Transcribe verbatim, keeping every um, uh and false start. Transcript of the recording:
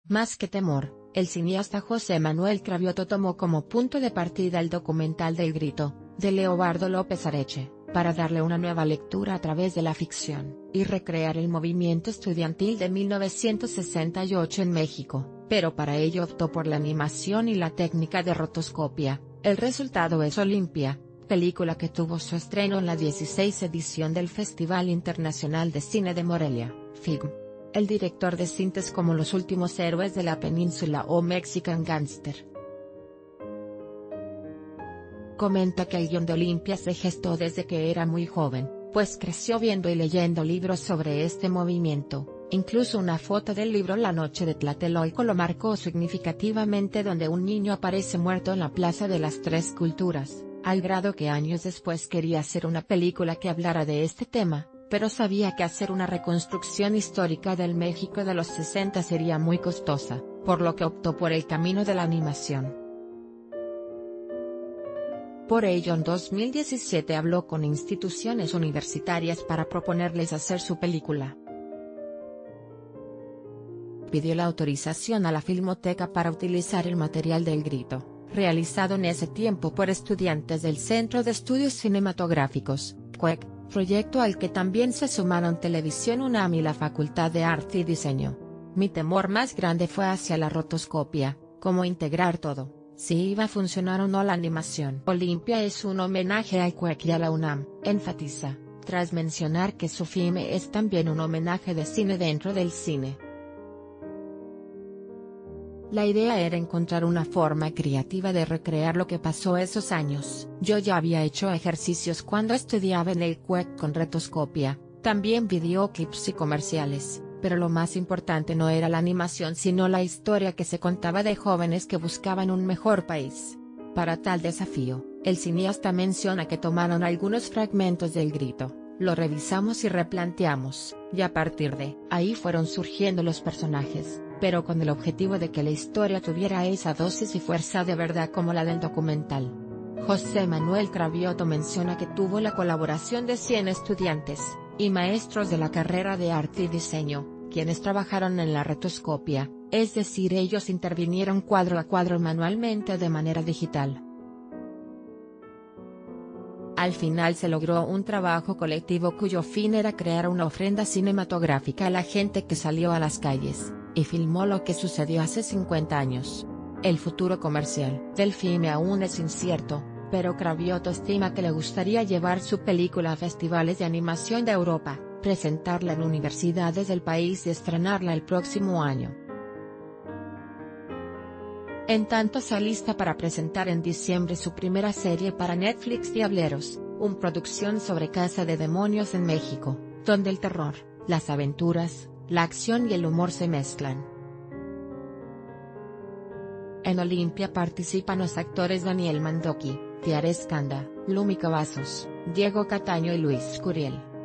Más que temor, el cineasta José Manuel Cravioto tomó como punto de partida el documental del Grito, de Leobardo López Areche, para darle una nueva lectura a través de la ficción, y recrear el movimiento estudiantil de mil novecientos sesenta y ocho en México, pero para ello optó por la animación y la técnica de rotoscopia. El resultado es Olimpia, película que tuvo su estreno en la dieciséis edición del Festival Internacional de Cine de Morelia, F I G M. El director de cintas como Los últimos héroes de la península o Mexican Gangster comenta que el guion de Olimpia se gestó desde que era muy joven, pues creció viendo y leyendo libros sobre este movimiento. Incluso una foto del libro La noche de Tlatelolco lo marcó significativamente, donde un niño aparece muerto en la Plaza de las Tres Culturas, al grado que años después quería hacer una película que hablara de este tema, pero sabía que hacer una reconstrucción histórica del México de los sesenta sería muy costosa, por lo que optó por el camino de la animación. Por ello en dos mil diecisiete habló con instituciones universitarias para proponerles hacer su película. Pidió la autorización a la Filmoteca para utilizar el material del Grito, realizado en ese tiempo por estudiantes del Centro de Estudios Cinematográficos, C U E C, proyecto al que también se sumaron Televisión UNAM y la Facultad de Arte y Diseño. Mi temor más grande fue hacia la rotoscopia, cómo integrar todo, si iba a funcionar o no la animación. Olimpia es un homenaje al C U E C y a la UNAM, enfatiza, tras mencionar que su filme es también un homenaje de cine dentro del cine. La idea era encontrar una forma creativa de recrear lo que pasó esos años. Yo ya había hecho ejercicios cuando estudiaba en el C U E C con rotoscopia, también videoclips y comerciales, pero lo más importante no era la animación sino la historia que se contaba de jóvenes que buscaban un mejor país. Para tal desafío, el cineasta menciona que tomaron algunos fragmentos del Grito, lo revisamos y replanteamos, y a partir de ahí fueron surgiendo los personajes, pero con el objetivo de que la historia tuviera esa dosis y fuerza de verdad como la del documental. José Manuel Cravioto menciona que tuvo la colaboración de cien estudiantes y maestros de la carrera de arte y diseño, quienes trabajaron en la rotoscopia, es decir, ellos intervinieron cuadro a cuadro manualmente de manera digital. Al final se logró un trabajo colectivo cuyo fin era crear una ofrenda cinematográfica a la gente que salió a las calles y filmó lo que sucedió hace cincuenta años. El futuro comercial del filme aún es incierto, pero Cravioto estima que le gustaría llevar su película a festivales de animación de Europa, presentarla en universidades del país y estrenarla el próximo año. En tanto se alista para presentar en diciembre su primera serie para Netflix, Diableros, una producción sobre caza de demonios en México, donde el terror, las aventuras, la acción y el humor se mezclan. En Olimpia participan los actores Daniel Mandoki, Tiare Escanda, Lumi Cavazos, Diego Cataño y Luis Curiel.